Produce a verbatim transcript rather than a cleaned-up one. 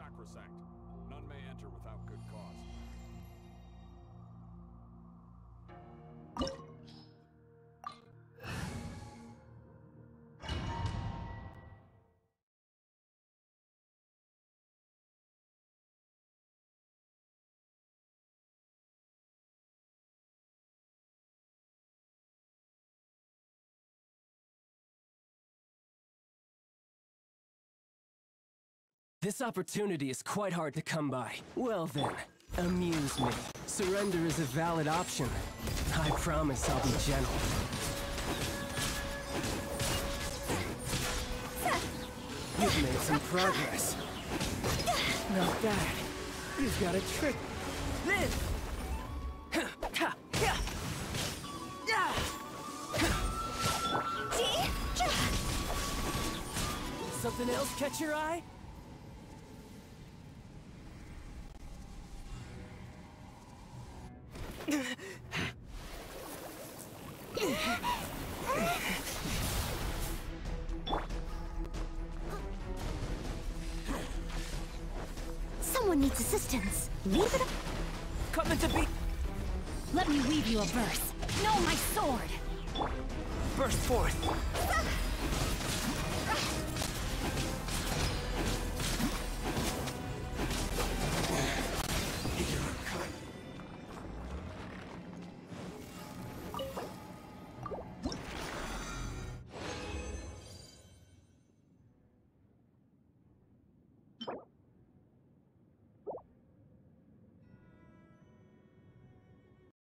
sacrosanct. None may enter without good cause. This opportunity is quite hard to come by. Well then, amuse me. Surrender is a valid option. I promise I'll be gentle. You've made some progress. Not bad. You've got a trick. This! Something else catch your eye? Someone needs assistance. Leave it up. Coming to be. Let me weave you a verse. No, my sword. Burst forth.